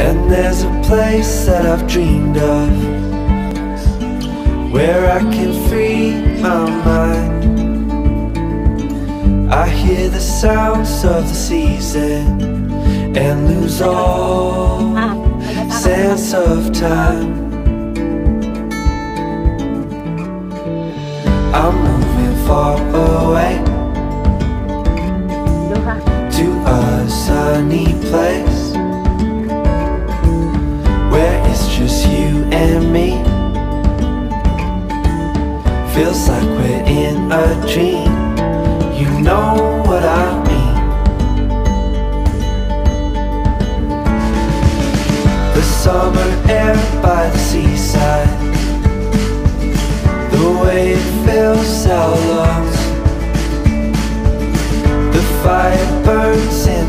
And there's a place that I've dreamed of, where I can free my mind. I hear the sounds of the season and lose all sense of time. I'm moving far away to a sunny place where it's just you and me. Feels like we're in a dream. You know what I mean. The summer air by the seaside, the way it fills our lungs, the fire burns in